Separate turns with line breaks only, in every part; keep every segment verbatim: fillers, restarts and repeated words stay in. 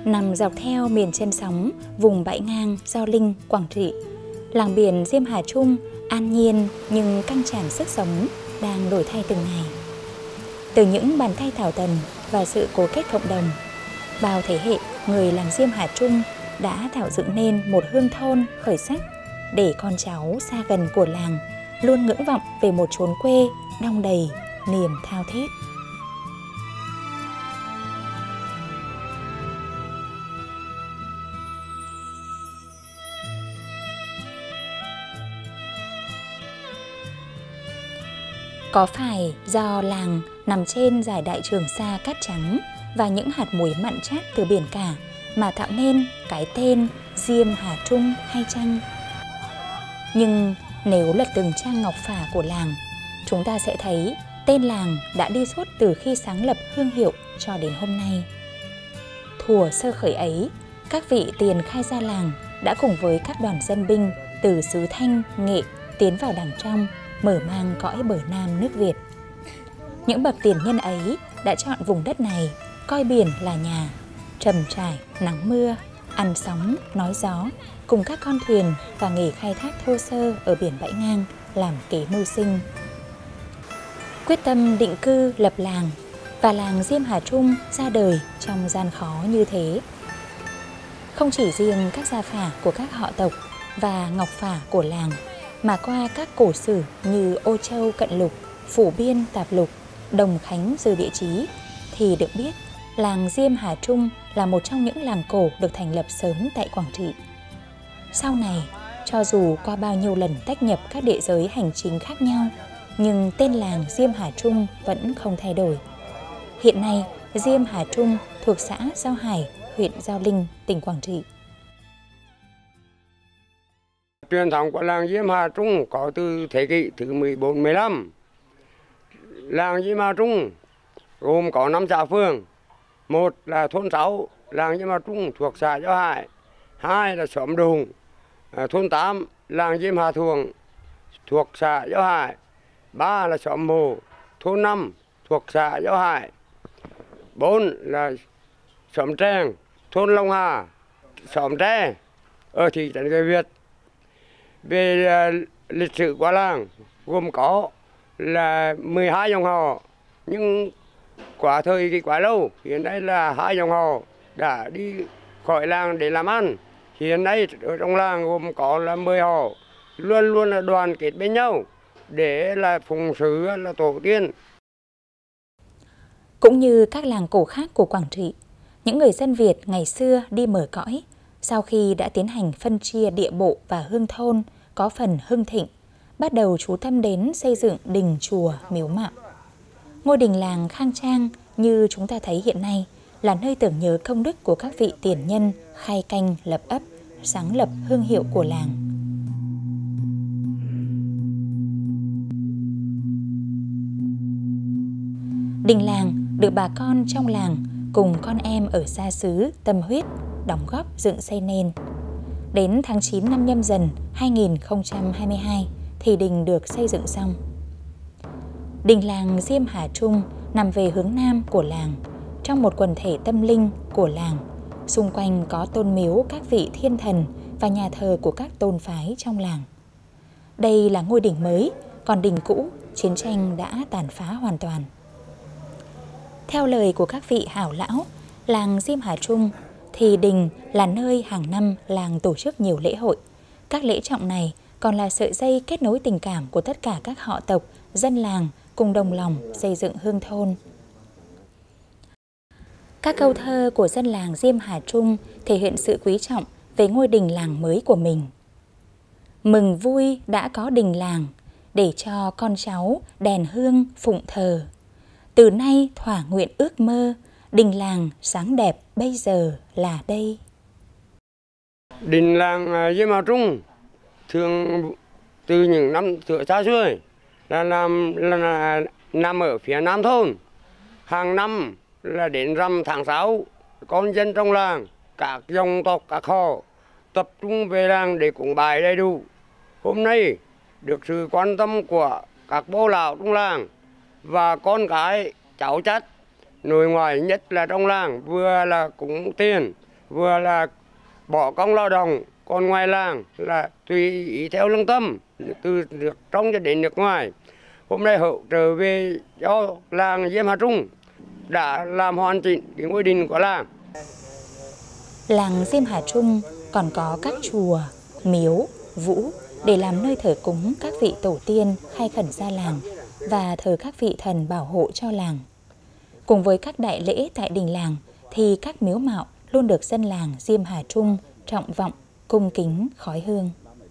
Nằm dọc theo miền chân sóng vùng bãi ngang Gio Linh, Quảng Trị, làng biển Diêm Hà Trung an nhiên nhưng căng tràn sức sống đang đổi thay từng ngày. Từ những bàn tay thảo tần và sự cố kết cộng đồng, bao thế hệ người làng Diêm Hà Trung đã tạo dựng nên một hương thôn khởi sắc để con cháu xa gần của làng luôn ngưỡng vọng về một chốn quê đong đầy niềm thao thiết. Có phải do làng nằm trên dải đại Trường Sa cát trắng và những hạt muối mặn chát từ biển cả mà tạo nên cái tên Diêm Hà Trung hay chăng? Nhưng nếu lật từng trang ngọc phả của làng, chúng ta sẽ thấy tên làng đã đi suốt từ khi sáng lập hương hiệu cho đến hôm nay. Thuở sơ khởi ấy, các vị tiền khai gia làng đã cùng với các đoàn dân binh từ xứ Thanh, Nghệ tiến vào đàng trong, mở mang cõi bờ Nam nước Việt. Những bậc tiền nhân ấy đã chọn vùng đất này, coi biển là nhà, trầm trải, nắng mưa, ăn sóng, nói gió, cùng các con thuyền và nghề khai thác thô sơ ở biển bãi ngang làm kế mưu sinh. Quyết tâm định cư lập làng, và làng Diêm Hà Trung ra đời trong gian khó như thế. Không chỉ riêng các gia phả của các họ tộc và ngọc phả của làng, mà qua các cổ sử như Ô Châu Cận Lục, Phủ Biên Tạp Lục, Đồng Khánh Dư Địa Chí, thì được biết làng Diêm Hà Trung là một trong những làng cổ được thành lập sớm tại Quảng Trị. Sau này, cho dù qua bao nhiêu lần tách nhập các địa giới hành chính khác nhau, nhưng tên làng Diêm Hà Trung vẫn không thay đổi. Hiện nay, Diêm Hà Trung thuộc xã Giao Hải, huyện Gio Linh, tỉnh Quảng Trị.
Truyền thống của làng Diêm Hà Trung có từ thế kỷ thứ mười bốn mười lăm. Làng Diêm Hà Trung gồm có năm xã phường. Một là thôn sáu, làng Diêm Hà Trung thuộc xã Giao Hải. Hai là xóm Đùng, thôn tám, làng Diêm Hà Thuồng thuộc xã Giao Hải. Ba là xóm Mồ, thôn năm thuộc xã Giao Hải. Bốn là xóm Tràng, thôn Long Hà, xóm Tre ở thị trấn Người Việt. Về uh, lịch sử của làng gồm có là mười hai dòng họ, nhưng qua thời kỳ quá lâu, hiện nay là hai dòng họ đã đi khỏi làng để làm ăn. Hiện nay ở trong làng gồm có là mười họ, luôn luôn là đoàn kết bên nhau để là phụng sự là tổ tiên.
Cũng như các làng cổ khác của Quảng Trị, những người dân Việt ngày xưa đi mở cõi, sau khi đã tiến hành phân chia địa bộ và hương thôn có phần hưng thịnh, bắt đầu chú tâm đến xây dựng đình chùa miếu mạo. Ngôi đình làng khang trang như chúng ta thấy hiện nay là nơi tưởng nhớ công đức của các vị tiền nhân khai canh lập ấp, sáng lập hương hiệu của làng. Đình làng được bà con trong làng cùng con em ở xa xứ tâm huyết đóng góp dựng xây nên. Đến tháng chín năm Nhâm Dần hai nghìn không trăm hai mươi hai thì đình được xây dựng xong. Đình làng Diêm Hà Trung nằm về hướng nam của làng, trong một quần thể tâm linh của làng. Xung quanh có tôn miếu các vị thiên thần và nhà thờ của các tôn phái trong làng. Đây là ngôi đình mới, còn đình cũ, chiến tranh đã tàn phá hoàn toàn. Theo lời của các vị hảo lão, làng Diêm Hà Trung thì đình là nơi hàng năm làng tổ chức nhiều lễ hội. Các lễ trọng này còn là sợi dây kết nối tình cảm của tất cả các họ tộc, dân làng cùng đồng lòng xây dựng hương thôn. Các câu thơ của dân làng Diêm Hà Trung thể hiện sự quý trọng về ngôi đình làng mới của mình. Mừng vui đã có đình làng, để cho con cháu đèn hương phụng thờ. Từ nay thỏa nguyện ước mơ, đình làng sáng đẹp bây giờ là đây.
Đình làng Diêm Hà Trung thường từ những năm thửa xa xưa là nằm là, là nằm ở phía nam thôn. Hàng năm là đến rằm tháng sáu, con dân trong làng, các dòng tộc, các họ tập trung về làng để cúng bái đầy đủ. Hôm nay được sự quan tâm của các bố lão trong làng và con cái cháu chắt nội ngoại, nhất là trong làng, vừa là cúng tiền vừa là bỏ công lao động, còn ngoài làng là tùy ý theo lương tâm, từ nước trong cho đến nước ngoài. Hôm nay hỗ trợ về cho làng Diêm Hà Trung đã làm hoàn chỉnh cái ngôi đình của làng.
Làng Diêm Hà Trung còn có các chùa, miếu, vũ để làm nơi thờ cúng các vị tổ tiên khai khẩn gia làng và thờ các vị thần bảo hộ cho làng. Cùng với các đại lễ tại đình làng thì các miếu mạo luôn được dân làng Diêm Hà Trung trọng vọng, cung kính khói hương.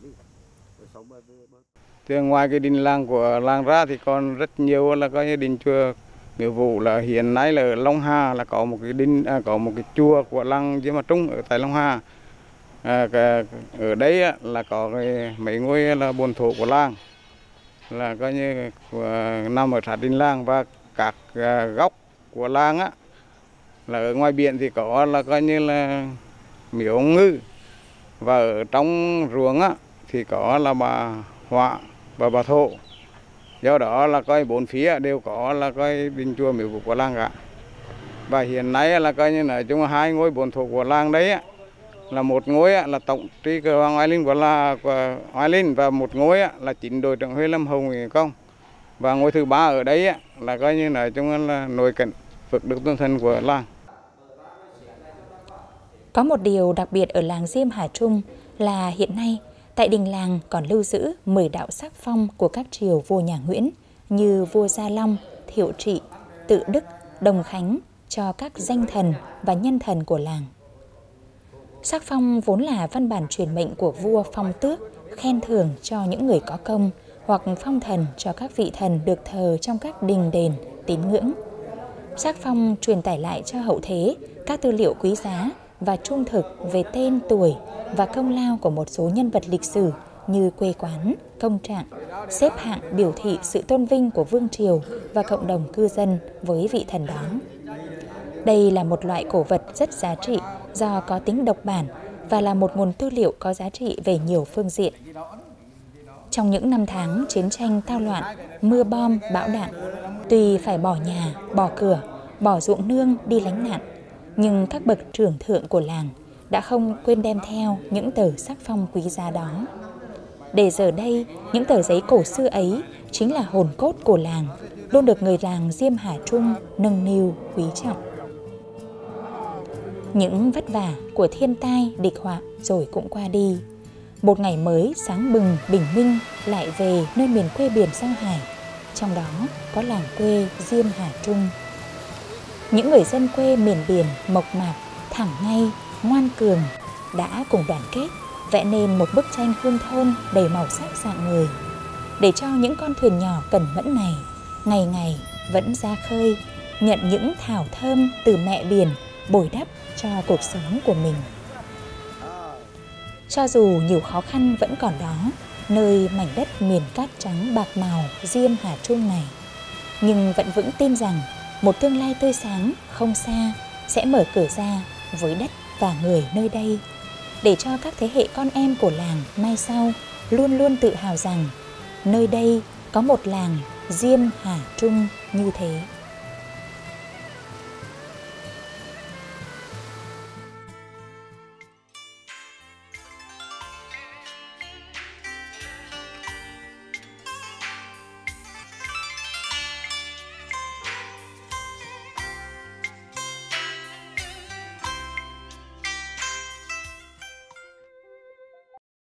Thì ngoài cái đình làng của làng ra thì còn rất nhiều là coi như đình chùa miếu vụ. Là hiện nay là ở Long Hà là có một cái đình à, có một cái chùa của làng Diêm Hà Trung ở tại Long Hà. À, cái, ở đấy là có cái, mấy ngôi là bồn thổ của làng là coi như của, nằm ở sát đình làng, và các à, góc của làng á là ở ngoài biển thì có là coi như là miếu ông Ngư, và ở trong ruộng á thì có là bà Họa và bà Thổ. Do đó là coi bốn phía đều có là coi đình chùa miếu vụ của làng cả. Và hiện nay là coi như là chúng hai ngôi bồn thổ của làng đấy á, là một ngôi á, là tổng tri cờ Hoàng Oai Linh của là của Oai Linh, và một ngôi á, là chính đội trưởng Huê Lâm Hồng Nguyễn Công. Và ngôi thứ ba ở đấy á, là coi như là chúng là nội cảnh Phật đức tôn thần của làng.
Có một điều đặc biệt ở làng Diêm Hà Trung là hiện nay tại đình làng còn lưu giữ mười đạo sắc phong của các triều vua nhà Nguyễn như vua Gia Long, Thiệu Trị, Tự Đức, Đồng Khánh cho các danh thần và nhân thần của làng. Sắc phong vốn là văn bản truyền mệnh của vua phong tước, khen thưởng cho những người có công hoặc phong thần cho các vị thần được thờ trong các đình đền, tín ngưỡng. Sắc phong truyền tải lại cho hậu thế các tư liệu quý giá và trung thực về tên, tuổi và công lao của một số nhân vật lịch sử như quê quán, công trạng, xếp hạng biểu thị sự tôn vinh của vương triều và cộng đồng cư dân với vị thần đó. Đây là một loại cổ vật rất giá trị do có tính độc bản và là một nguồn tư liệu có giá trị về nhiều phương diện. Trong những năm tháng chiến tranh tao loạn, mưa bom, bão đạn, tuy phải bỏ nhà, bỏ cửa, bỏ ruộng nương đi lánh nạn, nhưng các bậc trưởng thượng của làng đã không quên đem theo những tờ sắc phong quý giá đó. Để giờ đây, những tờ giấy cổ xưa ấy chính là hồn cốt của làng, luôn được người làng Diêm Hà Trung nâng niu quý trọng. Những vất vả của thiên tai, địch họa rồi cũng qua đi. Một ngày mới sáng bừng, bình minh lại về nơi miền quê biển Giang Hải, trong đó có làng quê Diêm Hà Trung. Những người dân quê miền biển mộc mạc, thẳng ngay, ngoan cường đã cùng đoàn kết vẽ nên một bức tranh hương thôn đầy màu sắc rạng người, để cho những con thuyền nhỏ cẩn mẫn này ngày ngày vẫn ra khơi, nhận những thảo thơm từ mẹ biển bồi đắp cho cuộc sống của mình. Cho dù nhiều khó khăn vẫn còn đó, nơi mảnh đất miền cát trắng bạc màu Diêm Hà Trung này, nhưng vẫn vững tin rằng một tương lai tươi sáng không xa sẽ mở cửa ra với đất và người nơi đây, để cho các thế hệ con em của làng mai sau luôn luôn tự hào rằng nơi đây có một làng Diêm Hà Trung như thế.